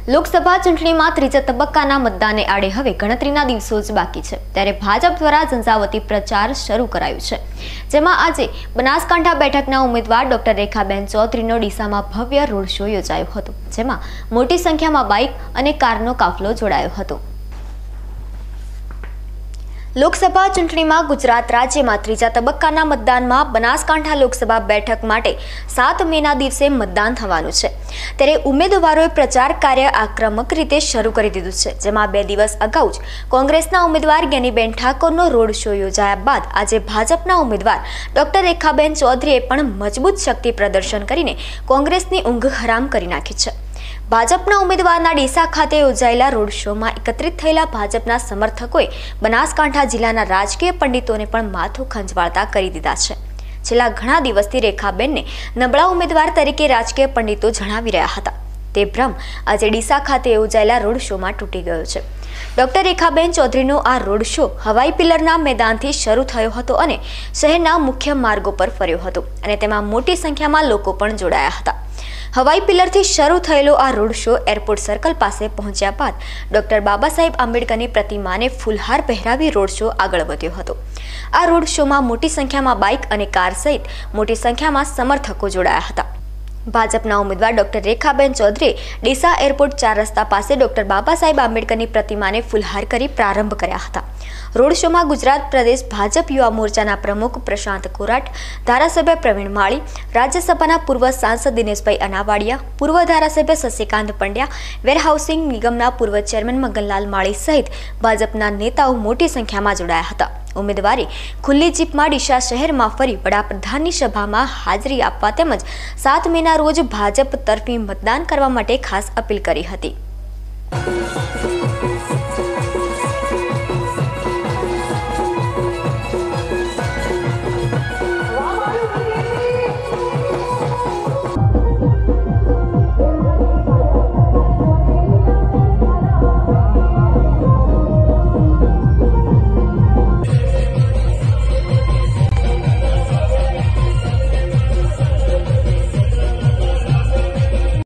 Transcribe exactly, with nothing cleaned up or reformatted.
લોકસભા ચૂંટણીમાં ત્રીજા તબક્કાના મતદાનને આડે હવે ગણતરીના દિવસો જ બાકી છે, ત્યારે ભાજપ દ્વારા ઝંઝાવતી પ્રચાર શરૂ કરાયો છે, જેમાં આજે બનાસકાંઠા બેઠકના ઉમેદવાર ડોક્ટર રેખાબેન ચૌધરીનો ડીસામાં ભવ્ય રોડ શો યોજાયો હતો, જેમાં મોટી સંખ્યામાં બાઇક અને કારનો કાફલો જોડાયો હતો। લોકસભા ચૂંટણીમાં ગુજરાત રાજ્યમાં ત્રીજા તબક્કાના મતદાનમાં બનાસકાંઠા લોકસભા બેઠક માટે સાત મેના દિવસે મતદાન થવાનું છે, ત્યારે ઉમેદવારોએ પ્રચાર કાર્ય આક્રમક રીતે શરૂ કરી દીધું છે, જેમાં બે દિવસ અગાઉ જ કોંગ્રેસના ઉમેદવાર જ્ઞાનીબેન ઠાકોરનો રોડ શો યોજાયા બાદ આજે ભાજપના ઉમેદવાર ડોક્ટર રેખાબેન ચૌધરીએ પણ મજબૂત શક્તિ પ્રદર્શન કરીને કોંગ્રેસની ઊંઘ હરામ કરી નાખી છે। ભાજપના ઉમેદવારના ડીસા ખાતે યોજાયેલા રોડ શોમાં એકત્રિત થયેલા ભાજપના સમર્થકોએ બનાસકાંઠા જિલ્લાના રાજકીય પંડિતોને પણ માથું ખંજવાળતા કરી દીધા છે। છેલ્લા ઘણા દિવસથી રેખાબેનને નબળા ઉમેદવાર તરીકે રાજકીય પંડિતો જણાવી રહ્યા હતા, તે ભ્રમ આજે ડીસા ખાતે યોજાયેલા રોડ શોમાં તૂટી ગયો છે। ડોક્ટર રેખાબેન ચૌધરીનો આ રોડ શો હવાઈ પિલ્લરના મેદાનથી શરૂ થયો હતો અને શહેરના મુખ્ય માર્ગો પર ફર્યો હતો અને તેમાં મોટી સંખ્યામાં લોકો પણ જોડાયા હતા। હવાઈ પિલ્લરથી શરૂ થયેલો આ રોડ શો એરપોર્ટ સર્કલ પાસે પહોંચ્યા બાદ ડોક્ટર બાબા સાહેબ આંબેડકરની પ્રતિમાને ફૂલહાર પહેરાવી રોડ શો આગળ વધ્યો હતો। આ રોડ શોમાં મોટી સંખ્યામાં બાઇક અને કાર સહિત મોટી સંખ્યામાં સમર્થકો જોડાયા હતા। ભાજપના ઉમેદવાર ડોક્ટર રેખાબેન ચૌધરીએ ડીસા એરપોર્ટ ચાર રસ્તા પાસે ડોક્ટર બાબા સાહેબ આંબેડકરની પ્રતિમાને ફૂલહાર કરી પ્રારંભ કર્યા હતા। રોડ શોમાં ગુજરાત પ્રદેશ ભાજપ યુવા મોરચાના પ્રમુખ પ્રશાંત કોરાટ, ધારાસભ્ય પ્રવીણ માળી, રાજ્યસભાના પૂર્વ સાંસદ દિનેશભાઈ અનાવાડિયા, પૂર્વ ધારાસભ્ય શશિકાંત પંડ્યા, વેરહાઉસિંગ નિગમના પૂર્વ ચેરમેન મગનલાલ માળી સહિત ભાજપના નેતાઓ મોટી સંખ્યામાં જોડાયા હતા। ઉમેદવારે ખુલ્લી જીપમાં ડીસા શહેરમાં ફરી વડાપ્રધાનની સભામાં હાજરી આપવા તેમજ સાત મેના રોજ ભાજપ તરફી મતદાન કરવા માટે ખાસ અપીલ કરી હતી।